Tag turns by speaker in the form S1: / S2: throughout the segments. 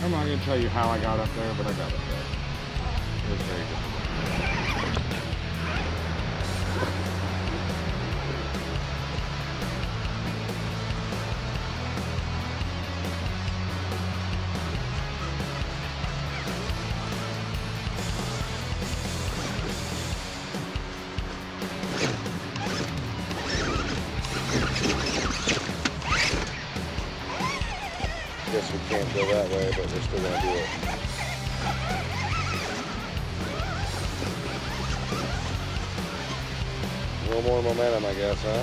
S1: I'm not going to tell you how I got up there, but I got up there. It was very difficult.
S2: Guess we can't go that way, but we're still gonna do it. A little more momentum, I guess, huh?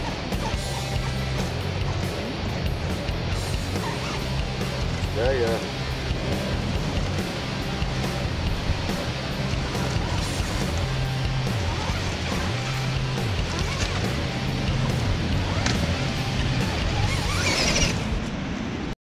S2: Yeah, yeah.